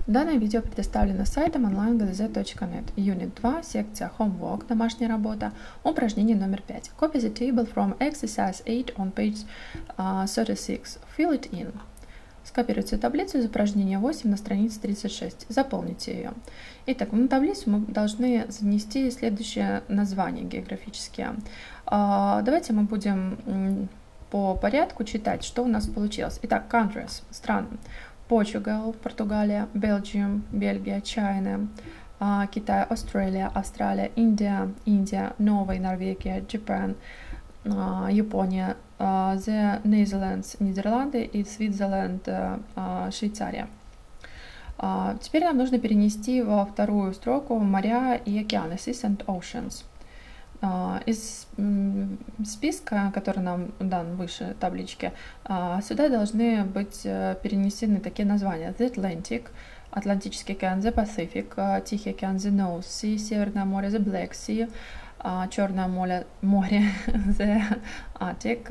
Данное видео предоставлено сайтом onlinegdz.net. Unit 2, секция Homework, домашняя работа, упражнение номер 5. Copy the table from exercise 8 on page 36. Fill it in. Скопируйте таблицу из упражнения 8 на странице 36. Заполните ее. Итак, на таблицу мы должны занести следующее название географические. Давайте мы будем по порядку читать, что у нас получилось. Итак, countries, страны. Portugal, Португалия, Belgium, Бельгия, China, Китай, Australia, Австралия, Индия, Новая Норвегия, Japan, Япония, the Netherlands, Нидерланды и Switzerland, Швейцария. Теперь нам нужно перенести во вторую строку моря и океаны, seas and oceans. Из списка, который нам дан выше таблички, сюда должны быть перенесены такие названия: The Atlantic, Атлантический океан, The Pacific, Тихий океан, The North Sea, Северное море, The Black Sea, Черное море, The Arctic,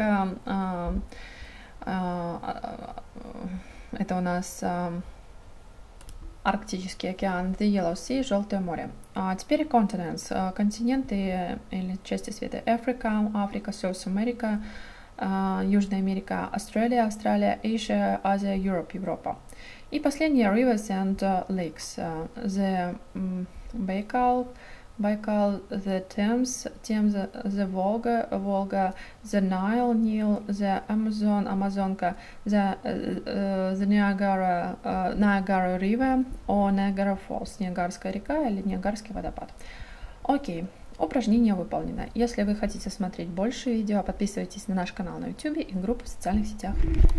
это у нас Арктический океан, The Yellow Sea, Желтое море. Теперь continents, континенты или части света: Africa, South America, Южная Америка, Австралия, Asia, Азия, Европа. И последние rivers and lakes: The Baikal, the Thames, the Volga, the Nile, the Amazon, Амазонка, the Niagara River, or Niagara Falls, Ниагарская река или Ниагарский водопад. Окей, упражнение выполнено. Если вы хотите смотреть больше видео, подписывайтесь на наш канал на YouTube и группу в социальных сетях.